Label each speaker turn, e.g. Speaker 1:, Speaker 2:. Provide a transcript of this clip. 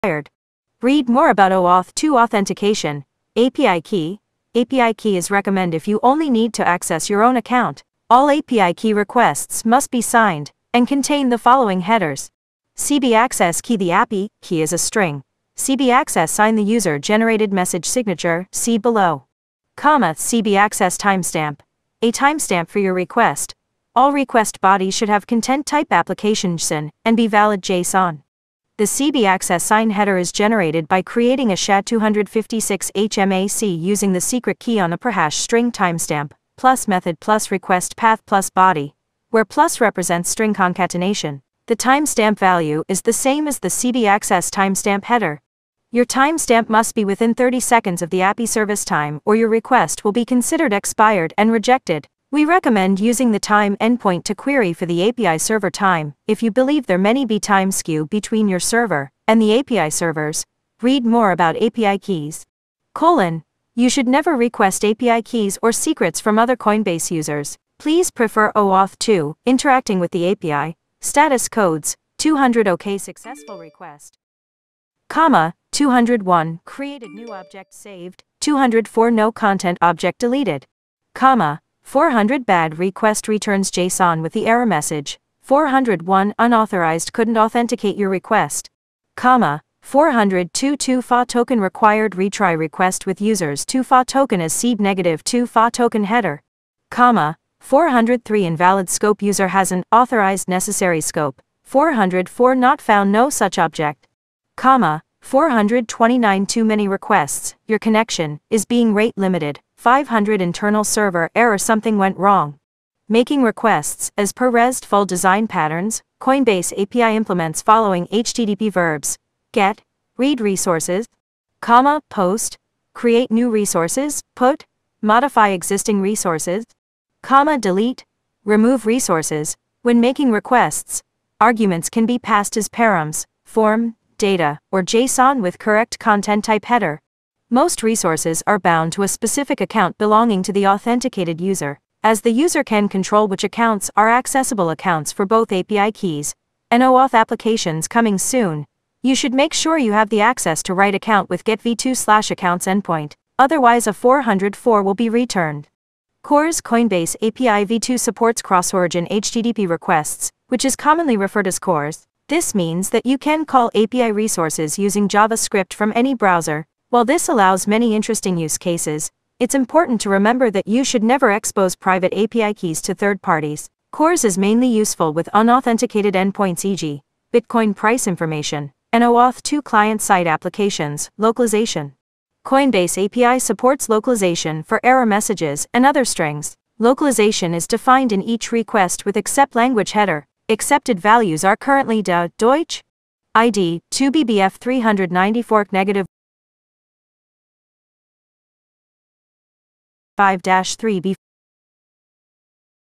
Speaker 1: Read more about OAuth 2 authentication. API key. API key is recommended if you only need to access your own account. All API key requests must be signed and contain the following headers. CB access key. The API key is a string. CB access sign the user generated message signature, see below. CB access timestamp. A timestamp for your request. All request bodies should have content type application JSON and be valid JSON. The CB access sign header is generated by creating a SHA-256 HMAC using the secret key on a /hash string timestamp, plus method plus request path plus body, where plus represents string concatenation. The timestamp value is the same as the CB access timestamp header. Your timestamp must be within 30 seconds of the API service time or your request will be considered expired and rejected. We recommend using the time endpoint to query for the API server time if you believe there may be time skew between your server and the API servers. Read more about API keys. You should never request API keys or secrets from other Coinbase users. Please prefer OAuth 2, interacting with the API. Status codes, 200 OK successful request. 201 created new object saved, 204 no content object deleted. 400 bad request returns JSON with the error message. 401 unauthorized couldn't authenticate your request. 402 2FA token required retry request with users 2FA token as seed negative 2FA token header. 403 invalid scope user hasn't authorized necessary scope. 404 not found no such object. 429 too many requests, your connection is being rate limited. 500 internal server error something went wrong. Making requests as per RESTful design patterns. Coinbase API implements following HTTP verbs: get, read resources, post, create new resources, put, modify existing resources, delete, remove resources. When making requests, arguments can be passed as params, form, data, or JSON with correct content type header. Most resources are bound to a specific account belonging to the authenticated user, as the user can control which accounts are accessible accounts for both API keys and OAuth applications coming soon. You should make sure you have the access to right account with get v2/accounts endpoint, otherwise a 404 will be returned. Coinbase API v2 supports cross-origin HTTP requests, which is commonly referred as CORS. This means that you can call API resources using JavaScript from any browser. While this allows many interesting use cases, it's important to remember that you should never expose private API keys to third parties. CORS is mainly useful with unauthenticated endpoints, e.g., Bitcoin price information, and OAuth 2 client-side applications. Localization. Coinbase API supports localization for error messages and other strings. Localization is defined in each request with accept language header. Accepted values are currently Deutsch ID 2BBF 394 negative 5-3B